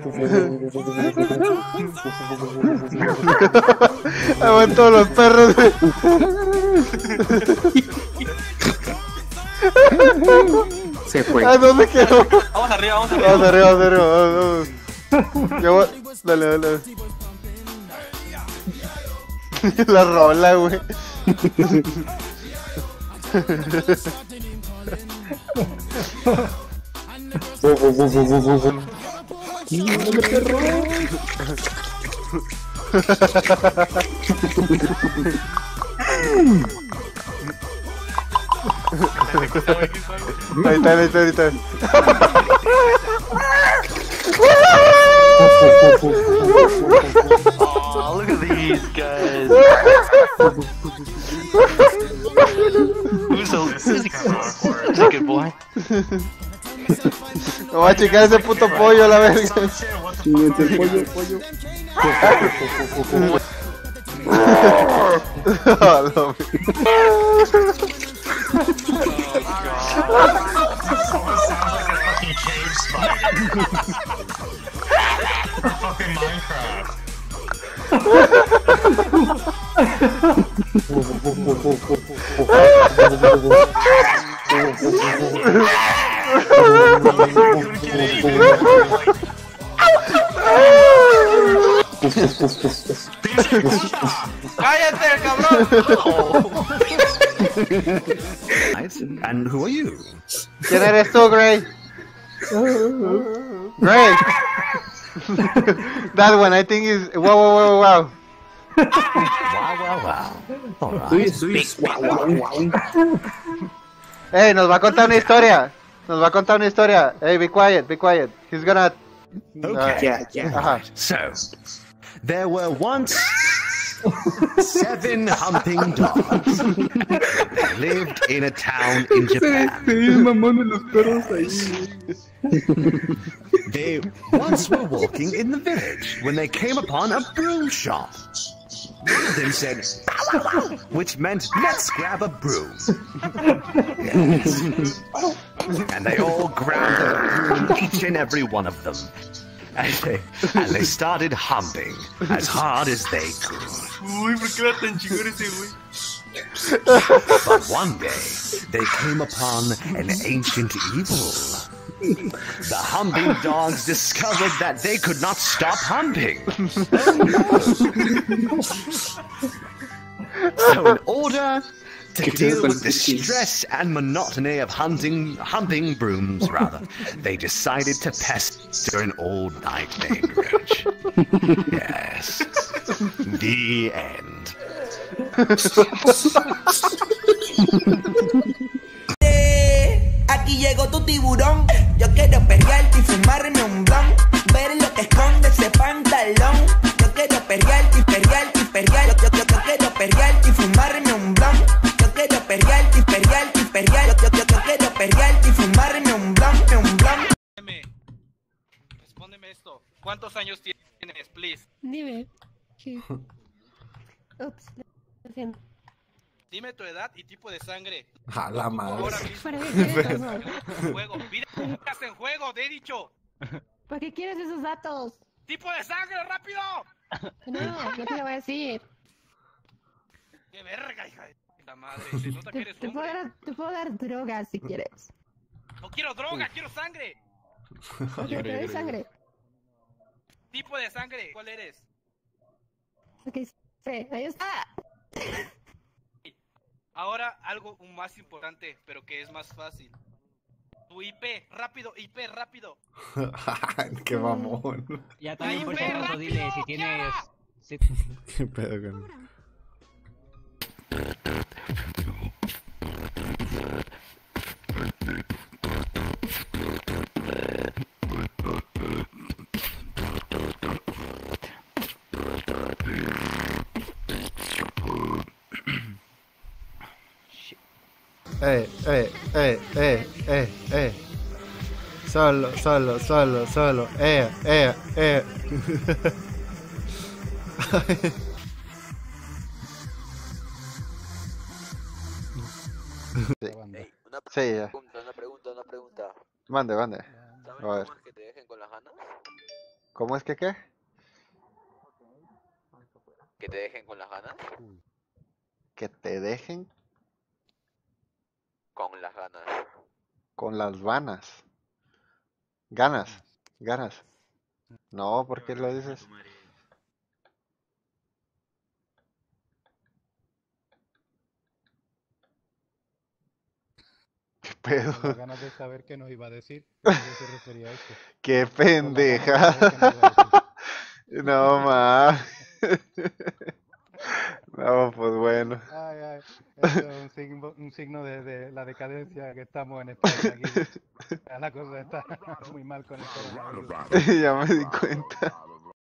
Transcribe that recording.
Van todos los perros. Se fue. ¿A dónde quedó? Vamos arriba, vamos arriba. Vamos arriba, vamos arriba. Vamos. Ya voy. Dale, dale. La rola, güey. Ahí está, ahí está, ahí está. Oh, look at these guys. Who's a good boy? No va a checar ese puto pollo a la verga. Chinguense el pollo, pollo. Fucking Minecraft. ¡Cállate, cabrón! And who are you? ¿Quién eres tú, Gray? Gray. That one, I think is wow, wow, wow, wow. Wow. All right. Hey, nos va a contar una historia. Nos va a contar una historia. Hey, be quiet, be quiet. He's gonna. Okay. Ajá. So, there were once 7 humping dogs. They lived in a town in Japan. They once were walking in the village when they came upon a broom shop. One of them said, "Bow, wow, wow," which meant, let's grab a broom. Yes. And they all grabbed a broom, each and every one of them. And they started humping as hard as they could. Uy, ¿por qué era tan chingón ese güey? But one day, they came upon an ancient evil. The humping dogs discovered that they could not stop humping. So in order to deal with the stress and monotony of humping brooms, rather, they decided to pester an old knight named Roach. Yes. The end. Aquí llegó tu tiburón. Yo quiero perrearte y fumarme un blunt. Ver lo que esconde ese pantalón. Yo quiero perrearte y perrearte y perrearte. Yo quiero perrearte y fumarme un blunt. Yo quiero perrearte y perrearte y perrearte. Yo quiero perrearte y fumarme un blunt, un blunt. Respóndeme esto. ¿Cuántos años tienes, please? Dime. Sí. Ups, lo siento. Dime tu edad y tipo de sangre. A la madre. Ahora mismo. ¿Para qué quieres eso? Juego. Vidas en juego, te he dicho. ¿Para qué quieres esos datos? ¡Tipo de sangre, rápido! No te lo voy a decir. ¡Qué verga, hija de la madre! Se nota que eres Te puedo hombre. dar drogas si quieres. No quiero droga, quiero sangre. Ok, te doy sangre. Tipo de sangre, ¿cuál eres? Ok, sí, ahí está. Ahora algo más importante, pero que es más fácil. Tu IP, rápido, IP, rápido. Qué mamón. Ya también por IP, favor, rápido, dile si tienes... Kiara. si- Qué pedo con. Solo. Sí, ya. Una pregunta. Mande. A ¿Sabes ver. cómo es que te dejen con las ganas? ¿Cómo es que qué? Que te dejen con las ganas. Que te dejen Con las ganas. con las vanas. Ganas. Ganas. No, ¿por qué lo dices? ¿Qué pedo? Con las ganas de saber qué nos iba a decir. ¿A qué se refería a esto? ¡Qué Con las ganas de pendeja! saber qué nos iba a decir. No, ma. No, pues bueno. Ay, ay, esto es un signo de la decadencia que estamos en España aquí. La cosa está muy mal con el coronavirus. Ya me di cuenta.